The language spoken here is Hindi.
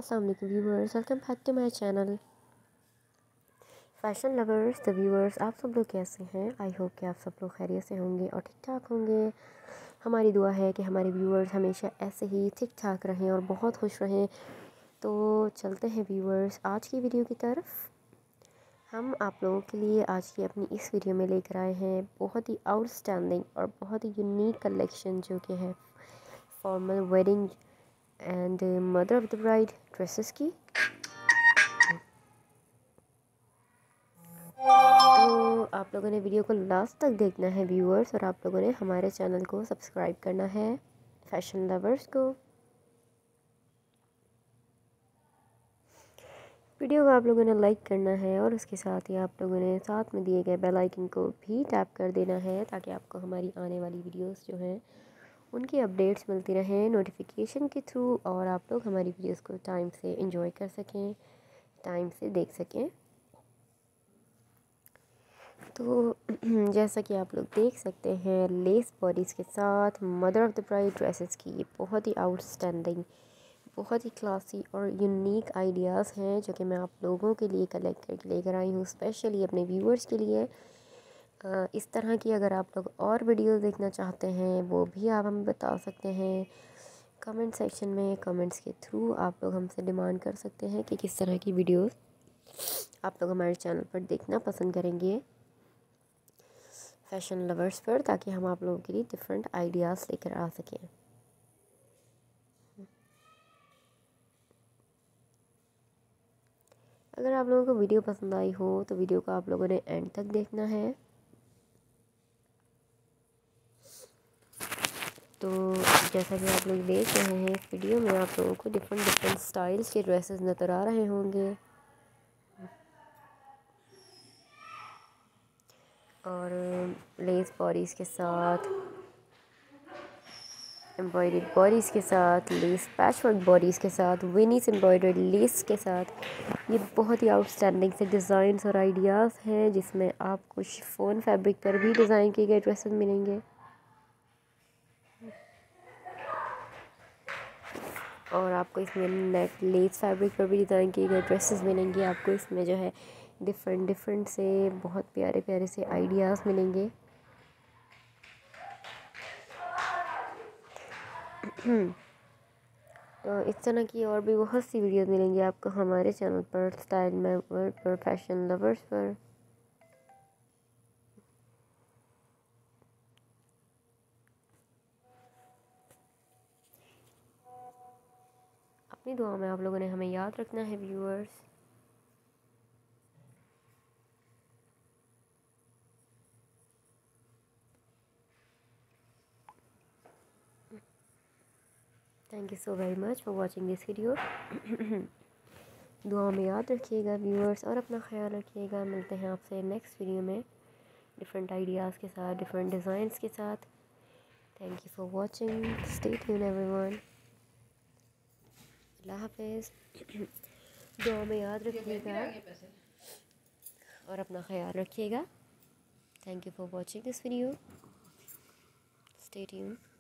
अस्सलाम वालेकुम viewers, welcome back to my channel fashion lovers. The viewers, आप सब लोग कैसे हैं? आई होप कि आप सब लोग खैरियत से होंगे और ठीक ठाक होंगे। हमारी दुआ है कि हमारे व्यूवर्स हमेशा ऐसे ही ठीक ठाक रहें और बहुत खुश रहें। तो चलते हैं व्यूवर्स आज की वीडियो की तरफ। हम आप लोगों के लिए आज की अपनी इस वीडियो में लेकर आए हैं बहुत ही आउटस्टैंडिंग और बहुत ही यूनिक कलेक्शन जो कि है formal wedding and mother of the bride dresses की। तो आप लोगों ने वीडियो को लास्ट तक देखना है व्यूअर्स, और आप लोगों ने हमारे चैनल को सब्सक्राइब करना है फैशन लवर्स को। वीडियो को आप लोगों ने लाइक करना है और उसके साथ ही आप लोगों ने साथ में दिए गए बेल आइकन को भी टैप कर देना है ताकि आपको हमारी आने वाली वीडियोस जो हैं उनकी अपडेट्स मिलती रहें नोटिफिकेशन के थ्रू, और आप लोग हमारी वीडियोस को टाइम से एंजॉय कर सकें, टाइम से देख सकें। तो जैसा कि आप लोग देख सकते हैं लेस बॉडीज़ के साथ mother of the bride dresses की ये बहुत ही आउटस्टैंडिंग, बहुत ही क्लासी और यूनिक आइडियाज़ हैं जो कि मैं आप लोगों के लिए कलेक्ट करके लेकर आई हूँ, स्पेशली अपने व्यूवर्स के लिए। इस तरह की अगर आप लोग और वीडियोस देखना चाहते हैं वो भी आप हमें बता सकते हैं कमेंट सेक्शन में। कमेंट्स के थ्रू आप लोग हमसे डिमांड कर सकते हैं कि किस तरह की वीडियोस आप लोग हमारे चैनल पर देखना पसंद करेंगे फैशन लवर्स पर, ताकि हम आप लोगों के लिए डिफरेंट आइडियाज़ लेकर आ सकें। अगर आप लोगों को वीडियो पसंद आई हो तो वीडियो को आप लोगों ने एंड तक देखना है। तो जैसा कि आप लोग देख रहे हैं इस वीडियो में आप लोगों को डिफरेंट स्टाइल्स के ड्रेसेस नज़र आ रहे होंगे, और लेस बॉडीज़ के साथ, एम्ब्रॉयडर्ड बॉडीज़ के साथ, लेस पैचवर्क बॉडीज़ के साथ, विनीस एम्ब्रॉयडर्ड लेस के साथ। ये बहुत ही आउटस्टैंडिंग से डिज़ाइंस और आइडियाज़ हैं जिसमें आपको शिफॉन फैब्रिक पर भी डिज़ाइन किए गए ड्रेसेस मिलेंगे, और आपको इसमें नेट लेस फैब्रिक पर भी डिज़ाइन किए गए ड्रेसेस मिलेंगे। आपको इसमें जो है डिफरेंट से बहुत प्यारे प्यारे से आइडियाज़ मिलेंगे। तो इस तरह की और भी बहुत सी वीडियोस मिलेंगी आपको हमारे चैनल पर, स्टाइल में पर, फैशन लवर्स पर। अपनी दुआ में आप लोगों ने हमें याद रखना है viewers. Thank you so very much for watching this video. दुआ में याद रखिएगा व्यूअर्स और अपना ख्याल रखिएगा। मिलते हैं आपसे नेक्स्ट वीडियो में डिफरेंट आइडियाज़ के साथ, डिफरेंट डिज़ाइंस के साथ। Thank you for watching, stay tune everyone. अल्लाह हाफिज़। दुआ में याद रखिएगा और अपना ख्याल रखिएगा। Thank you for watching this video, stay tune.